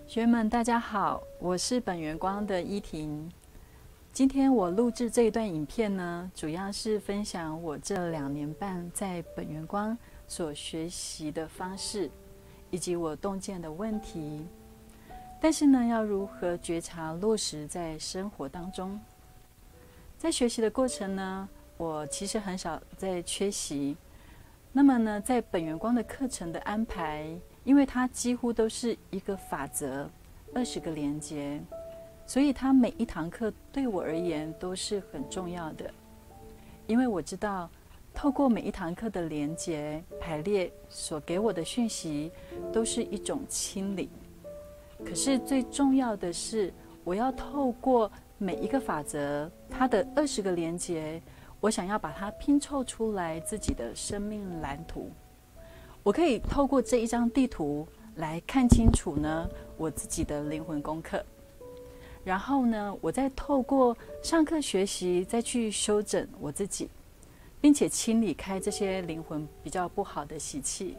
学员们，大家好，我是本源光的依婷。今天我录制这一段影片呢，主要是分享我这2年半在本源光所学习的方式，以及我洞见的问题。但是呢，要如何觉察落实在生活当中？在学习的过程呢，我其实很少在缺席。那么呢，在本源光的课程的安排，因为它几乎都是一个法则，20个连结，所以它每一堂课对我而言都是很重要的。因为我知道，透过每一堂课的连结排列所给我的讯息，都是一种清理。可是最重要的是，我要透过每一个法则，它的20个连结，我想要把它拼凑出来自己的生命蓝图。我可以透过这一张地图来看清楚呢我自己的灵魂功课，然后呢，我再透过上课学习再去修整我自己，并且清理开这些灵魂比较不好的习气。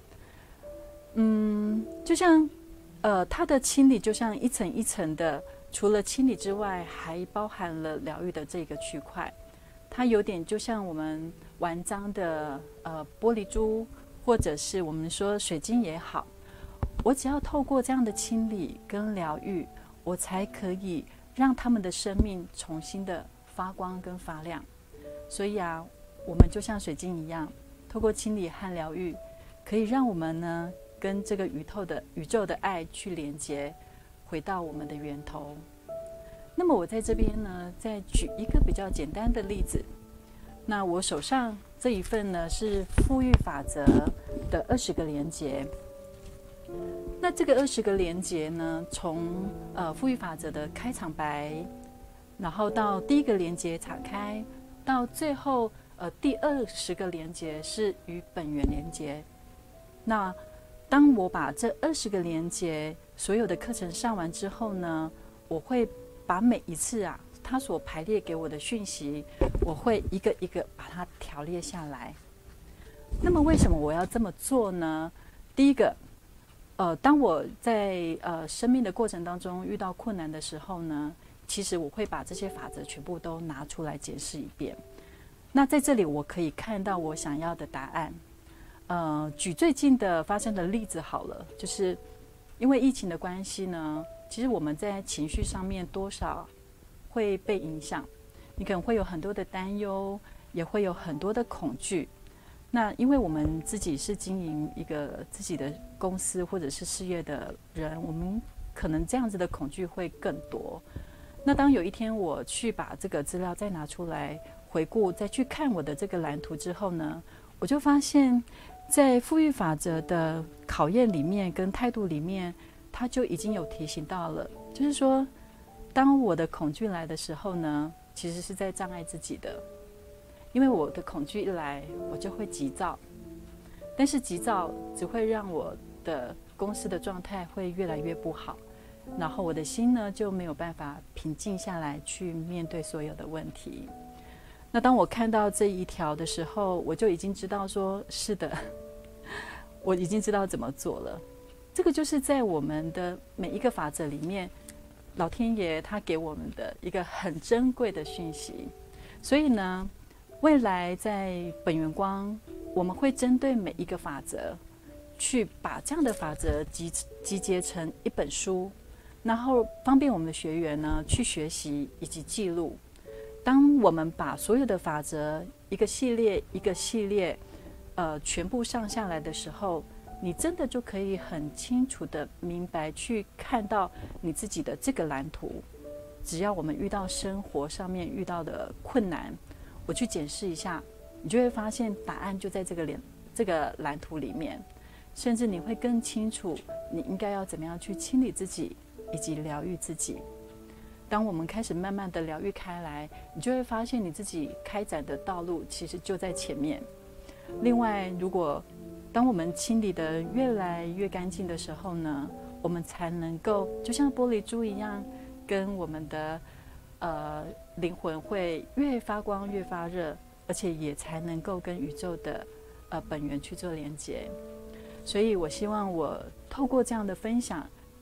就像它的清理就像一层一层的，除了清理之外，还包含了疗愈的这个区块。它有点就像我们玩脏的玻璃珠，或者是我们说水晶也好，我只要透过这样的清理跟疗愈，我才可以让他们的生命重新的发光跟发亮。所以啊，我们就像水晶一样，透过清理和疗愈，可以让我们呢跟这个宇宙的爱去连接，回到我们的源头。那么我在这边呢，再举一个比较简单的例子。那我手上这一份呢是富裕法则的20个连结。那这个20个连结呢，从富裕法则的开场白，然后到第一个连结岔开，到最后第20个连结是与本源连结。那当我把这20个连结所有的课程上完之后呢，我会把每一次它所排列给我的讯息，我会一个一个把它条列下来。那么为什么我要这么做呢？第一个，当我在生命的过程当中遇到困难的时候呢，其实我会把这些法则全部都拿出来解释一遍。那在这里我可以看到我想要的答案。举最近的发生的例子好了，就是因为疫情的关系呢，其实我们在情绪上面多少会被影响，你可能会有很多的担忧，也会有很多的恐惧。那因为我们自己是经营一个自己的公司或者是事业的人，我们可能这样子的恐惧会更多。那当有一天我去把这个资料再拿出来回顾，再去看我的这个蓝图之后呢，我就发现在富裕法则的考验里面跟态度里面，它就已经有提醒到了，就是说当我的恐惧来的时候呢，其实是在障碍自己的。因为我的恐惧一来，我就会急躁，但是急躁只会让我的公司的状态会越来越不好，然后我的心呢就没有办法平静下来去面对所有的问题。那当我看到这一条的时候，我就已经知道说，是的，我已经知道怎么做了。这个就是在我们的每一个法则里面，老天爷他给我们的一个很珍贵的讯息。所以呢，未来在本源光，我们会针对每一个法则，去把这样的法则集结成一本书，然后方便我们的学员呢去学习以及记录。当我们把所有的法则一个系列一个系列全部上下来的时候，你真的就可以很清楚的明白去看到你自己的这个蓝图。只要我们遇到生活上面遇到的困难，我去检视一下，你就会发现答案就在这个蓝图里面。甚至你会更清楚你应该要怎么样去清理自己以及疗愈自己。当我们开始慢慢的疗愈开来，你就会发现你自己开展的道路其实就在前面。另外，如果当我们清理的越来越干净的时候呢，我们才能够就像玻璃珠一样，跟我们的灵魂会越发光越发热，而且也才能够跟宇宙的本源去做连接。所以我希望我透过这样的分享，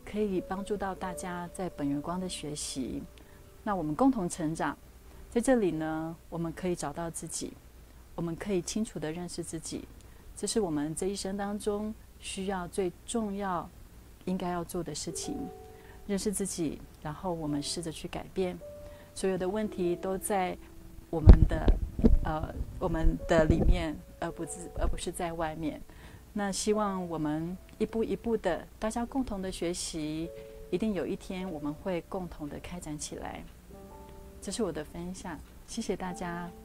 可以帮助到大家在本源光的学习。那我们共同成长，在这里呢，我们可以找到自己，我们可以清楚地认识自己，这是我们这一生当中需要最重要应该要做的事情。认识自己，然后我们试着去改变。所有的问题都在我们的里面，而不是在外面。那希望我们一步一步的，大家共同的学习，一定有一天我们会共同的开展起来。这是我的分享，谢谢大家。